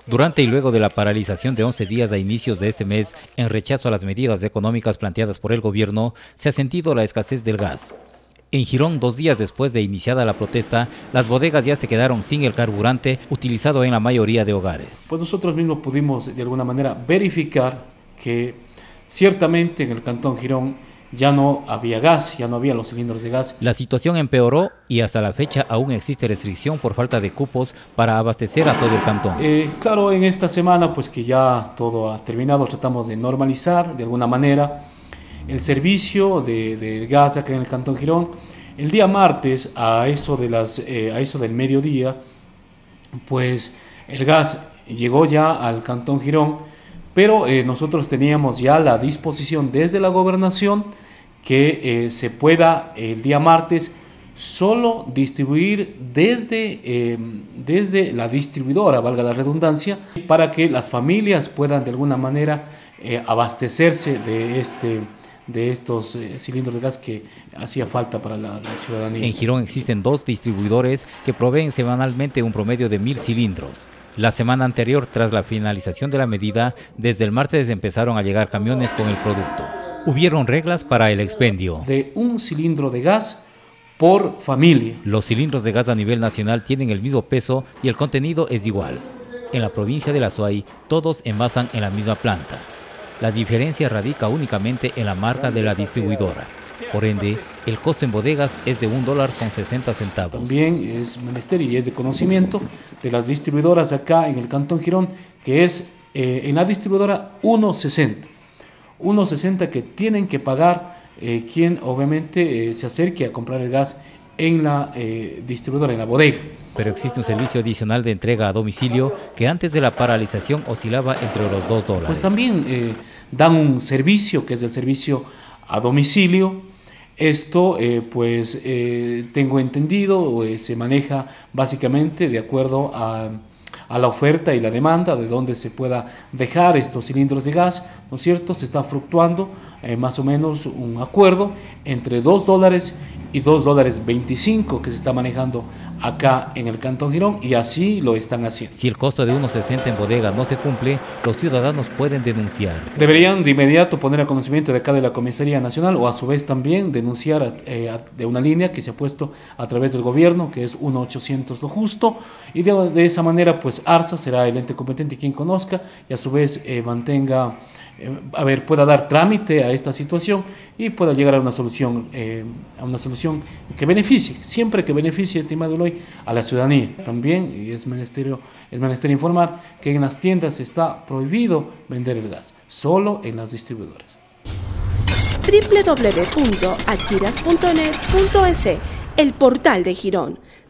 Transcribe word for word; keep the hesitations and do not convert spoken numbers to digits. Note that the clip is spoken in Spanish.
Durante y luego de la paralización de once días a inicios de este mes, en rechazo a las medidas económicas planteadas por el gobierno, se ha sentido la escasez del gas. En Girón, dos días después de iniciada la protesta, las bodegas ya se quedaron sin el carburante utilizado en la mayoría de hogares. Pues nosotros mismos pudimos de alguna manera verificar que ciertamente en el Cantón Girón ya no había gas, ya no había los cilindros de gas. La situación empeoró y hasta la fecha aún existe restricción por falta de cupos para abastecer a todo el cantón. Eh, claro, en esta semana pues que ya todo ha terminado, tratamos de normalizar de alguna manera el servicio de, de gas acá en el Cantón Girón. El día martes a eso, de las, eh, a eso del mediodía, pues el gas llegó ya al Cantón Girón, pero eh, nosotros teníamos ya la disposición desde la gobernación que eh, se pueda el día martes solo distribuir desde, eh, desde la distribuidora, valga la redundancia, para que las familias puedan de alguna manera eh, abastecerse de, este, de estos eh, cilindros de gas que hacía falta para la, la ciudadanía. En Girón existen dos distribuidores que proveen semanalmente un promedio de mil cilindros. La semana anterior, tras la finalización de la medida, desde el martes empezaron a llegar camiones con el producto. Hubieron reglas para el expendio. De un cilindro de gas por familia. Los cilindros de gas a nivel nacional tienen el mismo peso y el contenido es igual. En la provincia de La Suay, todos envasan en la misma planta. La diferencia radica únicamente en la marca de la distribuidora. Por ende, el costo en bodegas es de un dólar con sesenta centavos. También es menester y es de conocimiento de las distribuidoras acá en el Cantón Girón, que es eh, en la distribuidora uno sesenta. uno sesenta que tienen que pagar eh, quien obviamente eh, se acerque a comprar el gas en la eh, distribuidora, en la bodega. Pero existe un servicio adicional de entrega a domicilio que antes de la paralización oscilaba entre los dos dólares. Pues también eh, dan un servicio que es el servicio a domicilio. Esto eh, pues eh, tengo entendido eh, se maneja básicamente de acuerdo a, a la oferta y la demanda de donde se pueda dejar estos cilindros de gas, ¿no es cierto? Se está fluctuando eh, más o menos un acuerdo entre dos dólares y dos dólares veinticinco que se está manejando acá en el Cantón Girón, y así lo están haciendo. Si el costo de uno sesenta en bodega no se cumple, los ciudadanos pueden denunciar. Deberían de inmediato poner a conocimiento de acá de la Comisaría Nacional, o a su vez también denunciar a, eh, a, de una línea que se ha puesto a través del gobierno, que es uno ochocientos lo justo, y de, de esa manera pues ARSA será el ente competente quien conozca y a su vez eh, mantenga, eh, a ver, pueda dar trámite a esta situación y pueda llegar a una solución, eh, a una solución que beneficie, siempre que beneficie, estimado Eloy, a la ciudadanía. También y es menester, es menester informar que en las tiendas está prohibido vender el gas, solo en las distribuidoras. doble u doble u doble u punto achiras punto net punto es, el portal de Girón.